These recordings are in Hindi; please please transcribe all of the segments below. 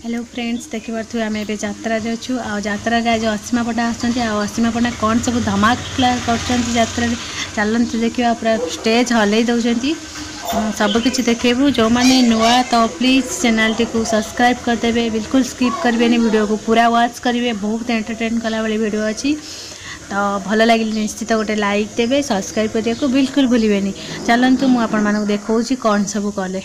हेलो फ्रेंड्स, देखी पारे आम ए यात्रा अच्छु आत्रा जो असीमापटा आसीमापटा कौन सब धमाका कर चलते देखा पूरा स्टेज हल दौरान सबकि देखेबू जो मैंने नुआ तो प्लीज़ चैनल टी को सब्सक्राइब करदे। बिल्कुल स्किप करेंगे वीडियो को पूरा वॉच करेंगे। बहुत एंटरटेन कला वाली वीडियो अच्छी तो भल लगे निश्चित गोटे लाइक देवे, सब्सक्राइब करने को बिल्कुल भूलें। चलतु मुझे देखा कौन सब कले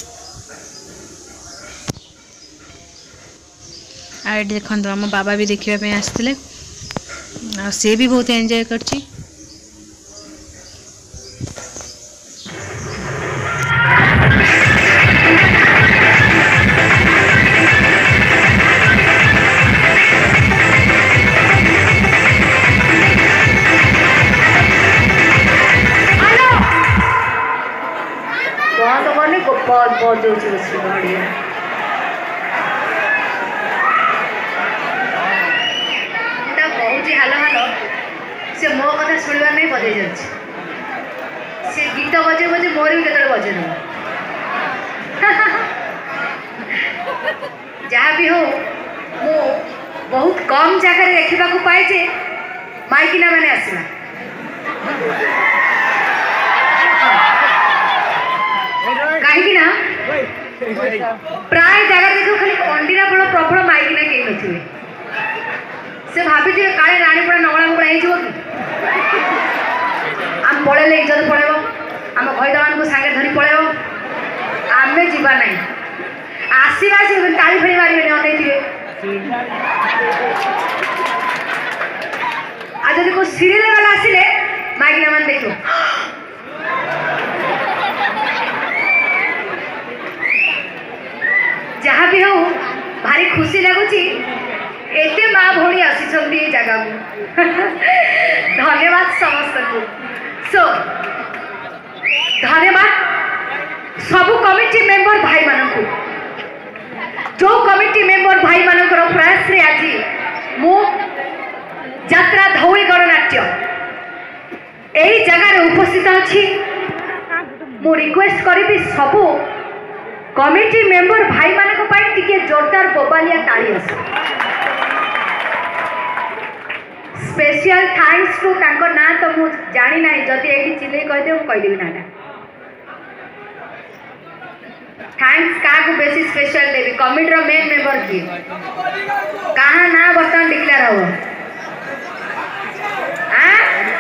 आए देखो आम बाबा भी देखापी आसते सी भी बहुत एंजॉय करची। बहुत हालो हालो से मो कथा शुणवार नहीं बजे से गीत बजे बजे मोर भी कत बजे जहाँ भी हो मु बहुत कम जगह देखा पाए जे माइकिना मैंने आसला कहीं प्राय जगह देखो खाली अंडीरा फल प्रबल माइकिना कहीं नथिबे से भाभी काले रानीपड़ा नगला मुगला हो आम पलैले इज्जत पड़ेब आम खईदा मान सांगे धरी पलैब आम जीवा ना आसवा ताली फेरी मारे अनईथे आज जब कोई सीरियल वाला आसिले माइकिना मान देखो जहाँ भी हो भारी खुशी लगुच एते माँ भौणी आसी जगह को धन्यवाद समस्त को। सो धन्यवाद सबू कमिटी मेंबर भाई मान को जो कमिटी मेंबर भाई मान प्रयास रे आज मु यात्रा धौली गणनाट्य यही जगह उपस्थित अच्छी। मु रिक्वेस्ट करी सबू कमिटी मेंबर भाई मानक पाई टिके जोरदार बोबालिया ताली आस। स्पेशल थैंक्स टू तांको ना तो मु जानी ना जदि एठी चिल्ले कहदे मु कह देबी नाटा थैंक्स का को बेसी स्पेशल देबी कमिटी रो मेन मेंबर की कहा ना बर्तन डिक्लेयर हो आ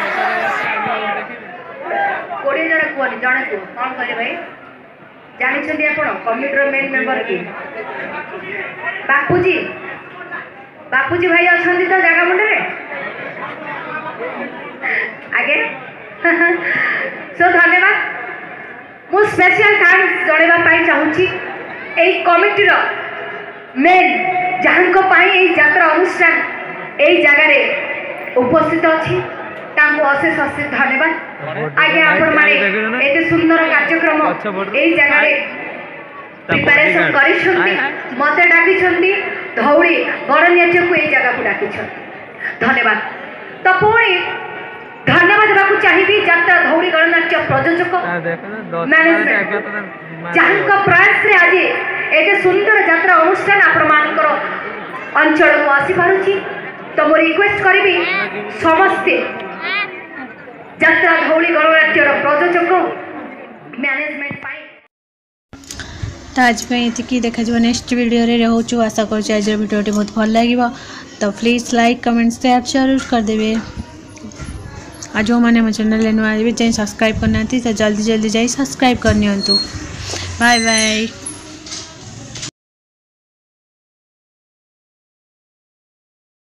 कोडी जण कोनी जण को कोन करे भाई जानी आपण कमिटी मेन मेंबर की बापूजी भाई अच्छा तो जगह मुंडे आगे सो धन्यवाद मु स्पेशल थैंक्स जनवाई चाहूँगी यही कमिटी मेन जहाँ यात्रा अनुष्ठान यही जगह उपस्थित अच्छी अशेष अशेष धन्यवाद। आगे आपण माने एते सुंदर कार्यक्रम यही जगह प्रिपरेशन करिसंती मते डाकिसंती धौली गणनाट्य को यही जगह को डाकिसंती धन्यवाद। तो पुणी धन्यवाद देवाक चाहिए यात्रा धौली गणनाट्य प्रयोजक मैनेजमेंट जहाँ प्रयास रे आज एते सुंदर यात्रा अनुष्ठान आपण मानकर अंचल को आसी पारुची। तो मो रिक्वेस्ट करी समस्ते यात्रा धौली गणनाट्य प्रयोजक मैनेजमेंट तो आज ये देखा नेक्स्ट वीडियो रे रहूँ। आशा करुँच आज वीडियोटी बहुत भल लगे तो प्लीज़ लाइक कमेंट शेयर जरूर करदे। आज जो मैंने मो चैनल नुआ जाए सब्सक्राइब करना तो जल्दी जल्दी जाए सब्सक्राइब करनी। Bye bye.